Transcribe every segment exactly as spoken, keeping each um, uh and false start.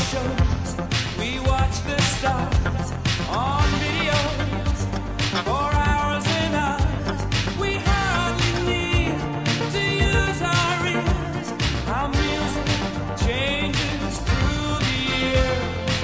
shows. We watch the stars on videos for hours and hours. We hardly need to use our ears. Our music changes through the year.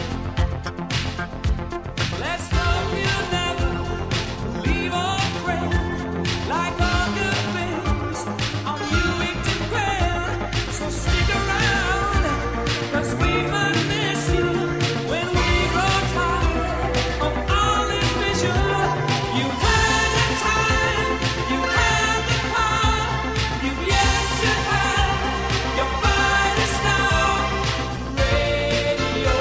Let's hope you never leave our friend. Like all good things, on you we depend. So stick around, 'cause we might miss you when we grow tired of all this vision. You had the time, you had the power, you've yet to have your finest hour. Radio.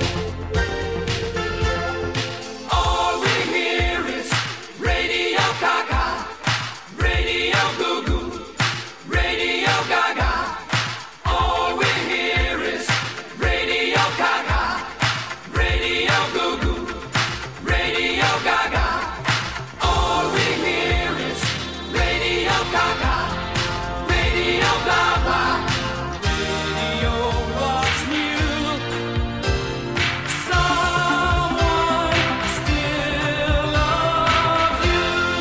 All we hear is Radio Gaga, Radio Goo Goo, Radio Gaga. All we hear is Radio Gaga, Radio Goo Goo, Radio Gaga. All we hear is Radio Gaga, Radio Gaga. Radio was new. Someone still loves you.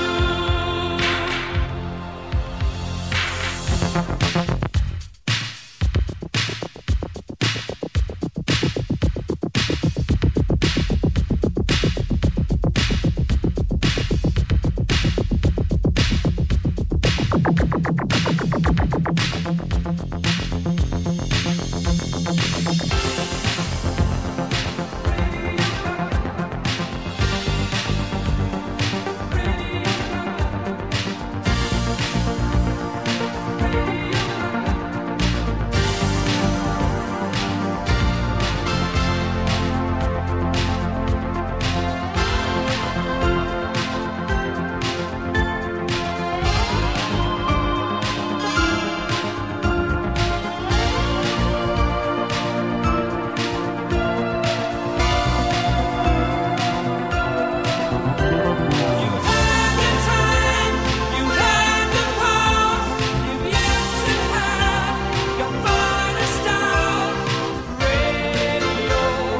You had the time, you had the power, you've yet to have your finest hour. Radio.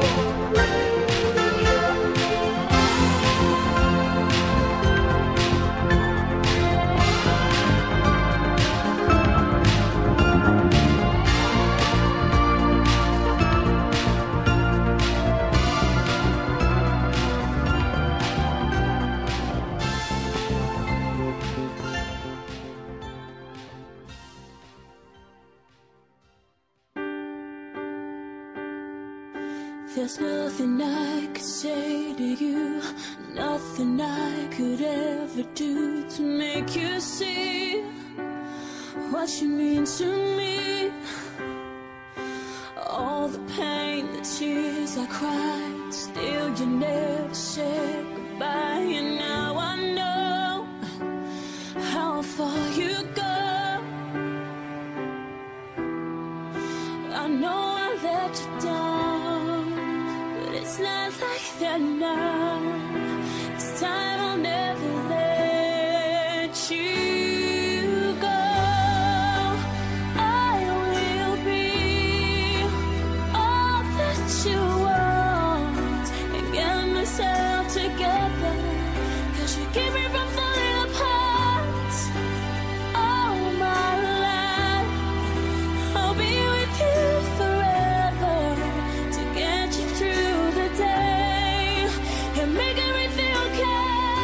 There's nothing I could say to you, nothing I could ever do to make you see what you mean to me. All the pain, the tears I cried, still you never said goodbye. And now I know how far you go. I know I let you down, but it's not like that now. This time I'll never let you go. I will be all that you want and get myself together, 'cause you keep me from falling apart. All my life I'll be with you forever to get you through the day and make everything okay.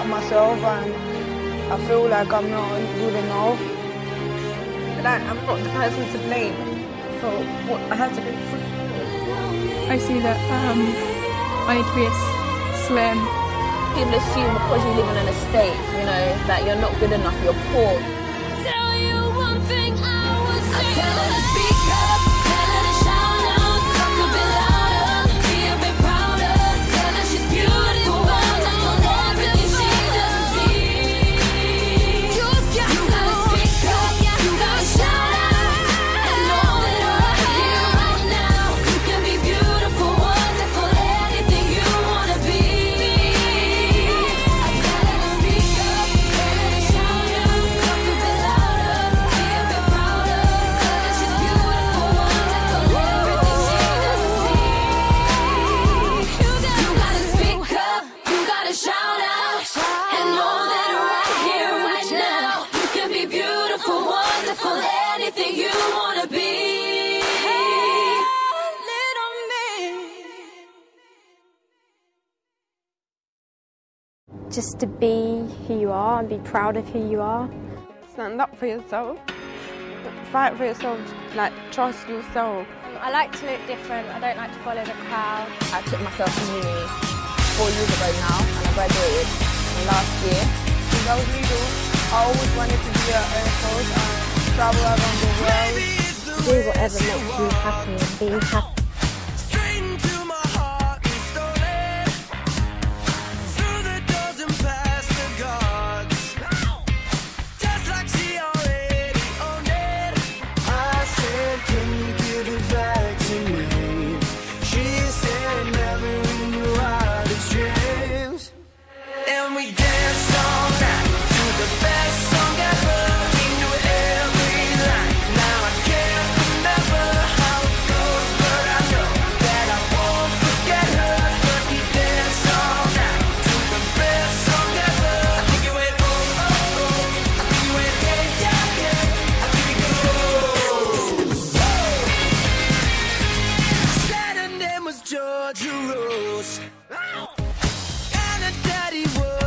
myself, and I feel like I'm not good enough. Like, I'm not the person to blame for what I have to go through. I see that um, I need to be a slim. People assume because you live in an estate, you know, that you're not good enough, you're poor. Tell you one thing I would say. I tell her to speak up, tell her to shout out, talk a bit louder, be a bit prouder. Tell her she's beautiful, wonderful, everything she doesn't see. You gotta speak up, you gotta shout out, and know that right here, right now, you can be beautiful, wonderful, anything you wanna be. I tell her to speak up, tell her to shout out, talk a bit louder, be a bit prouder. Tell her she's beautiful, wonderful, everything she doesn't see. You gotta speak up, you gotta shout out, and know that right here, right now, you can be beautiful, wonderful, anything you wanna be. Little me. Just to be who you are and be proud of who you are. Stand up for yourself. Fight for yourself. Like, trust yourself. I like to look different. I don't like to follow the crowd. I took myself to uni four years ago now, and I graduated last year. Since I was little, I always wanted to be an air force and travel around the world. Do whatever makes you happy and be happy. Straight into my heart and stole it. Through the doors and past the guards. Just like she already owned it. I said, can you give it back to me? She said, never in your wildest dreams. And we danced all night to the best song ever. We knew every line. Now I can't remember how it goes, but I know that I won't forget her. 'Cause we danced all night to the best song ever. I think it went oh oh oh. I think it went hey yeah yeah. I think it goes. Said her name was Georgia Rose, and her daddy was